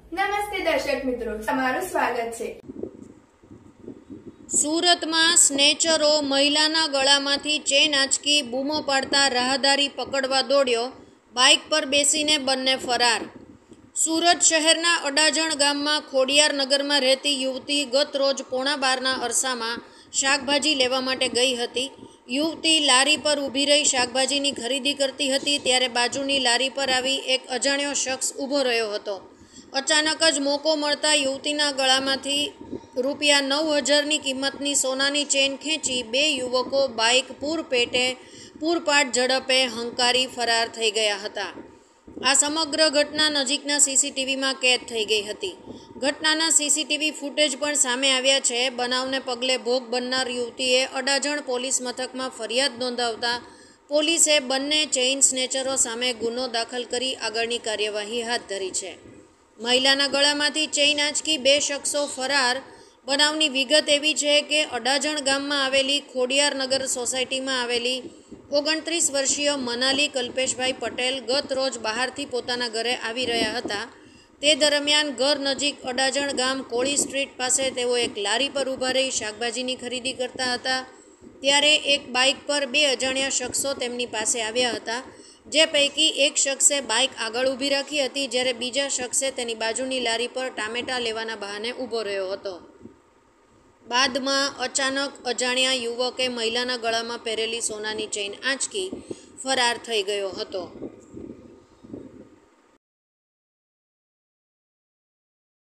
નમસ્તે દર્શક મિત્રો, તમારું સ્વાગત છે। સુરતમાં સ્નેચરો મહિલાના ગળામાંથી ચેન આંચકી બૂમો પાડતા રાહદારી પકડવા દોડ્યો, બાઇક પર બેસીને બંને ફરાર। સુરત શહેરના અડાજણ ગામમાં ખોડિયાર નગરમાં રહેતી યુવતી ગત રોજ 11:15ના અરસામાં શાકભાજી લેવા માટે ગઈ હતી। યુવતી લારી પર ઊભી રહી શાકભાજીની ખરીદી કરતી હતી ત્યારે બાજુની લારી પર આવી એક અજાણ્યો શખ્સ ઊભો રહ્યો હતો। અચાનક જ મોકો મળતા યુવતીના ગળામાંથી ₹9,000ની કિંમતની સોનાની ચેન ખેંચી બે યુવકો બાઇક પૂરપાટ ઝડપે હંકારી ફરાર થઈ ગયા હતા। આ સમગ્ર ઘટના નજીકના સીસીટીવીમાં કેદ થઈ ગઈ હતી। ઘટનાના સીસીટીવી ફૂટેજ પણ સામે આવ્યા છે। બનાવને પગલે ભોગ બનનાર યુવતીએ અડાજણ પોલીસ મથકમાં ફરિયાદ નોંધાવતા પોલીસે બંને ચેઇન સ્નેચરો સામે ગુનો દાખલ કરી આગળની કાર્યવાહી હાથ ધરી છે। મહિલાના ગળામાંથી ચેઇન આંચકી બે શખ્સો ફરાર। બનાવની વિગત એવી છે કે અડાજણ ગામમાં આવેલી ખોડિયાર નગર સોસાયટીમાં આવેલી 29 વર્ષીય મનાલી કલ્પેશભાઈ પટેલ ગત રોજ બહારથી પોતાના ઘરે આવી રહ્યા હતા। તે દરમિયાન ઘર નજીક અડાજણ ગામ કોળી સ્ટ્રીટ પાસે તેઓ એક લારી પર ઊભા રહી શાકભાજીની ખરીદી કરતા હતા। ત્યારે એક બાઇક પર બે અજાણ્યા શખ્સો તેમની પાસે આવ્યા હતા, જે પૈકી એક શખ્સે બાઇક આગળ ઊભી રાખી હતી, જ્યારે બીજા શખ્સે તેની બાજુની લારી પર ટામેટાં લેવાના બહાને ઊભો રહ્યો હતો। બાદમાં અચાનક અજાણ્યા યુવકે મહિલાના ગળામાં પહેરેલી સોનાની ચેઇન આંચકી ફરાર થઈ ગયો હતો।